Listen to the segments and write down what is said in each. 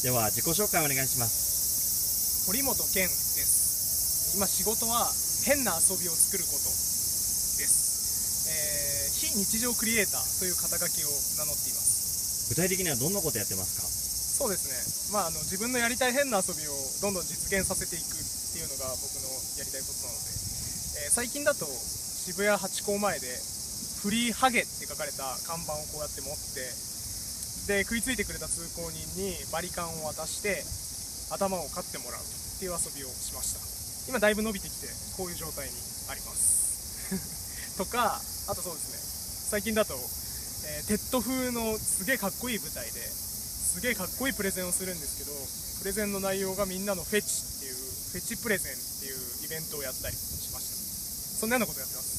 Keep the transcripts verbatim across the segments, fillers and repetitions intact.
では自己紹介お願いします。 堀本健です。今仕事は変な遊びを作ることです、えー、非日常クリエイターという肩書きを名乗っています。 具体的にはどんなことやってますか？ そうですね、まあ、あの自分のやりたい変な遊びをどんどん実現させていくっていうのが僕のやりたいことなので、えー、最近だと渋谷ハチ公前でフリーハゲって書かれた看板をこうやって持ってで食いついてくれた通行人にバリカンを渡して頭を刈ってもらうっていう遊びをしました。今だいぶ伸びてきてこういう状態にありますとか、あとそうですね、最近だと、えー、テッド風のすげえかっこいい舞台ですげえかっこいいプレゼンをするんですけど、プレゼンの内容がみんなのフェチっていうフェチプレゼンっていうイベントをやったりしました。そんなようなことやってます。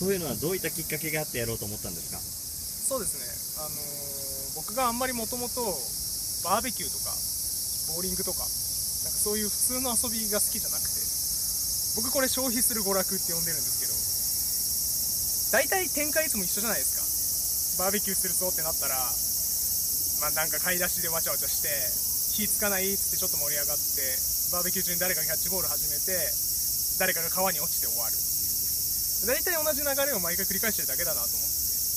そういうのはどういったきっかけがあってやろうと思ったんですか？ そうですね、あのー僕があんまりもともとバーベキューとかボーリングとか、なんかそういう普通の遊びが好きじゃなくて、僕これ消費する娯楽って呼んでるんですけど、大体展開いつも一緒じゃないですか。バーベキューするぞってなったら、まあ、なんか買い出しでわちゃわちゃして火つかないっつってちょっと盛り上がって、バーベキュー中に誰かがキャッチボール始めて誰かが川に落ちて終わる。大体同じ流れを毎回繰り返してるだけだなと思って、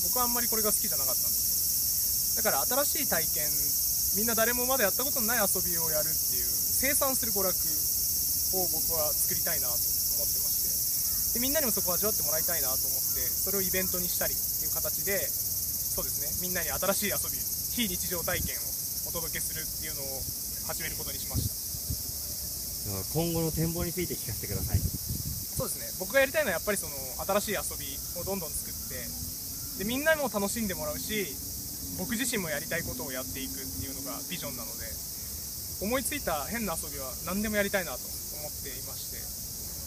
僕はあんまりこれが好きじゃなかったんです。だから新しい体験、みんな誰もまだやったことのない遊びをやるっていう生産する娯楽を僕は作りたいなと思ってまして、でみんなにもそこを味わってもらいたいなと思って、それをイベントにしたりっていう形で、そうですね、みんなに新しい遊び、非日常体験をお届けするっていうのを始めることにしました。 今後の展望について聞かせてください。 そうですね、僕がやりたいのはやっぱりその新しい遊びをどんどん作って、でみんなも楽しんでもらうし、僕自身もやりたいことをやっていくっていうのがビジョンなので、思いついた変な遊びは何でもやりたいなと思っていまして、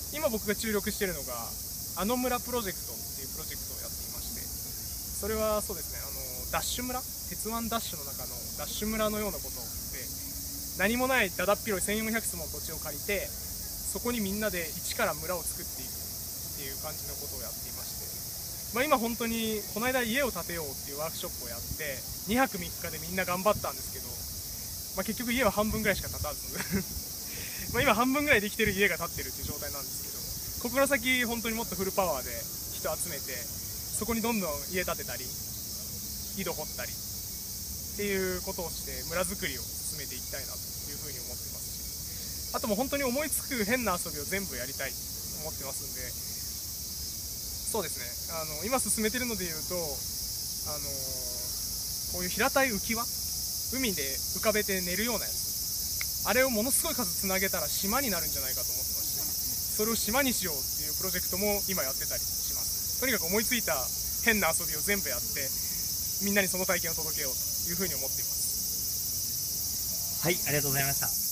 今僕が注力しているのがあの村プロジェクトっていうプロジェクトをやっていまして、それはそうですね、あのダッシュ村、鉄腕ダッシュの中のダッシュ村のようなことで、何もないだだっ広いせんよんひゃくつもの土地を借りて、そこにみんなで一から村を作っていくっていう感じのことをやっていまして、まあ、今本当にこの間家を建てようっていうワークショップをやってにはくみっかでみんな頑張ったんですけど、まあ、結局家は半分ぐらいしか建たずまあ今半分ぐらいできてる家が建ってるっていう状態なんですけど、ここから先本当にもっとフルパワーで人集めて、そこにどんどん家建てたり井戸掘ったりっていうことをして村づくりを進めていきたいなというふうに思ってますし、あともう本当に思いつく変な遊びを全部やりたいと思ってますんで、そうですね、あの今進めてるのでいうと、あのこういう平たい浮き輪、海で浮かべて寝るようなやつ、あれをものすごい数つなげたら島になるんじゃないかと思ってまして、それを島にしようっていうプロジェクトも今やってたりします。とにかく思いついた変な遊びを全部やって、みんなにその体験を届けようというふうに思っています。 はい、ありがとうございました。